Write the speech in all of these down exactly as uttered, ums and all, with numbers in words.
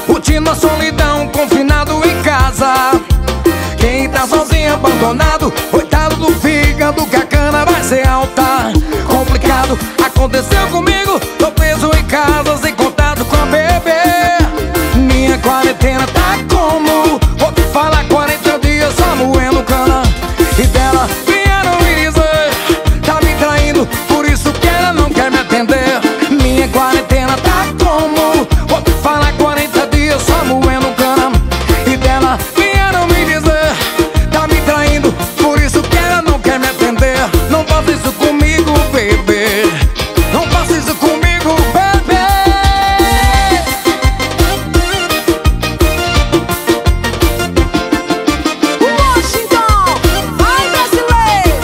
curtindo a solidão, confinado em casa. Quem tá sozinho, abandonado, coitado do fígado, que a cana vai ser alta. Complicado, aconteceu comigo, tô preso em casa, sem contato com a bebê. Minha quarentena tá como? Vou te falar, quarenta dias só moendo cana. E dela vieram me dizer, tá me traindo, por isso que ela não quer me atender. Minha quarentena tá como? Vou te falar, quarenta dias só moendo cana. E dela vieram me dizer, tá me traindo, por isso que ela não quer me atender. Não faça isso comigo, bebê. Não faça isso comigo, bebê. Washington, vai brasileiro.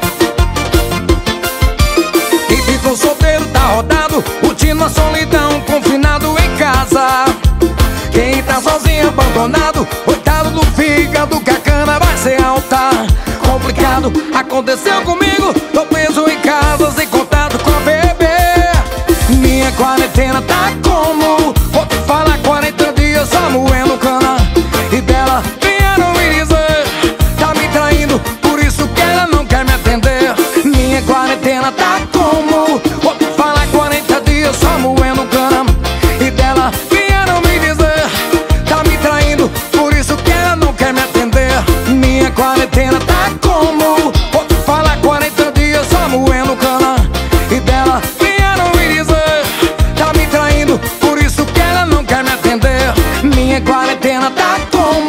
Quem ficou solteiro tá rodado, curtindo a solidão, confinado em casa. Quem tá sozinho, abandonado, coitado do fígado, que a cana vai ser alta. Complicado, aconteceu comigo, tô preso em casa, sem contato com a bebê. Minha quarentena tá como? Vou te falar, quarenta dias só moendo cana. E dela vieram me dizer, tá me traindo, por isso que ela não quer me atender. Minha quarentena tá como? Vou te falar, quarenta dias só moendo cana. E dela vieram me dizer, tá me traindo, por isso que ela não quer me atender. Minha quarentena tá como? Vou te falar, quarenta dias só moendo cana. E dela vieram me dizer, tá me traindo, por isso que ela não quer me atender. Minha quarentena tá como?